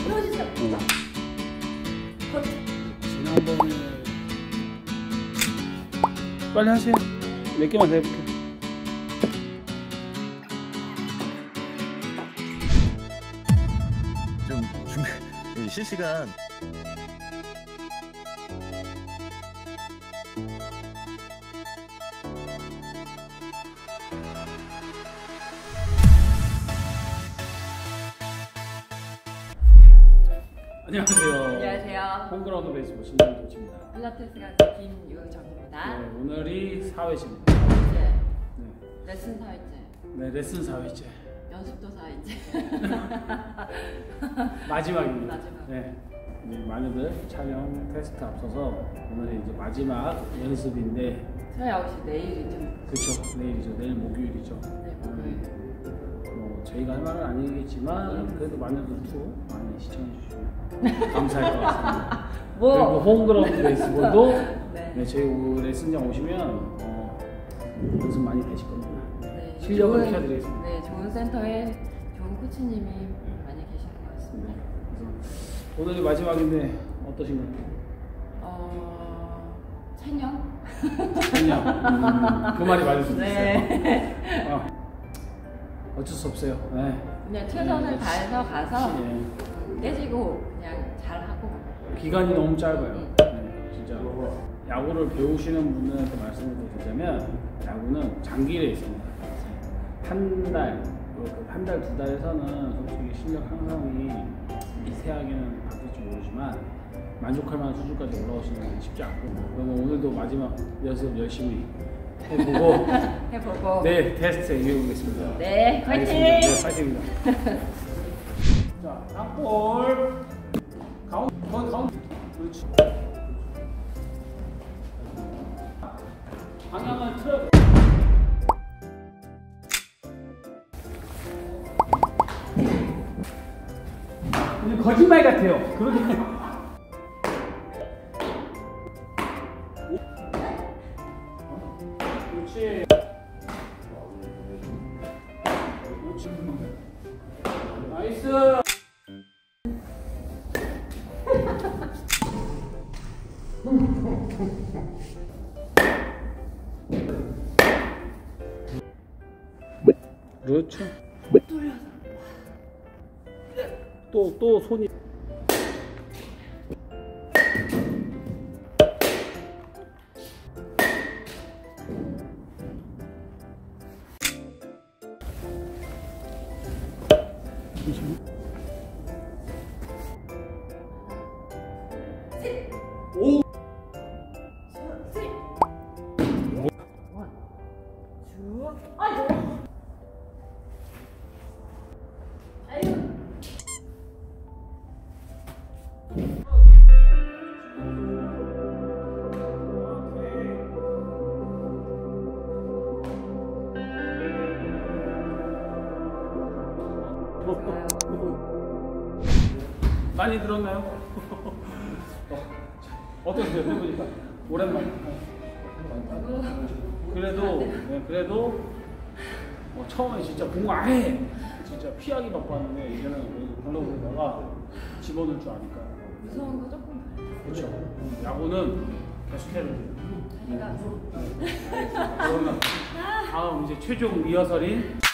넣어주세요. 지난번에 빨리 하세요. 몇 개만 더 해볼게요. 좀 실시간 안녕하세요. 안녕하세요. 홈그라운드 베이스볼 신장 코치입니다. 필라테스 강사 김유정입니다. 네, 오늘이 4회째입니다. 네. 네. 레슨 4회째. 네, 레슨 4회째. 연습도 4회째. 마지막입니다. 마지막. 네. 이제 많이들 촬영 테스트 앞서서 오늘이 이제 마지막 연습인데. 저희 아웃이 내일이죠. 그렇죠. 내일이죠. 내일 목요일이죠. 네, 목요일. 뭐 저희가 할 말은 아니겠지만 그래도 많이들 투 많이 시청해 주시면 감사할 것 같습니다. 뭐. 그리고 홈그라운드 베이스볼도 네. 네, 저희 레슨장 오시면 연습 많이 되실 겁니다. 네, 실력을 좋은, 키워드리겠습니다. 네, 좋은 센터에 좋은 코치님이 많이 계신 것 같습니다. 그래서 오늘이 마지막인데 어떠신가요? 찬영? 그냥 그 말이 맞을 수도 네. 있어요. 어쩔 수 없어요. 네. 그냥 최선을 다해서 가서 네. 깨지고 그냥 잘하고. 기간이 너무 짧아요. 네, 진짜 야구를 배우시는 분들한테 말씀을 드리자면 야구는 장기 레이스입니다. 한 달, 한 달, 두 달에서는 솔직히 실력 향상이 미세하게는 바뀔지 모르지만 만족할 만한 수준까지 올라오시는 게 쉽지 않고, 그러면 오늘도 마지막 연습 열심히 해보고 해보고. 네, 테스트에 이겨보겠습니다. 네, 화이팅! 네, 파이팅입니다. 자, 땅볼 가운데 그렇지. 방향을 틀어. 근데 거짓말 같아요. 그렇게. 그렇지. 그렇지. 나이스. 그렇죠. 또 손이. 오. 많이 들었나요? 어떠세요? 해보니까 오랜만에. 그래도 처음에 진짜 공 아예 진짜 피하기 바빴는데 이제는 블로그에다가 집어넣을 줄 아니까. 무서운 거 조금. 그렇죠. 야구는 계속 해야 돼요. 자기가. 그러면 다음 이제 최종 리허설인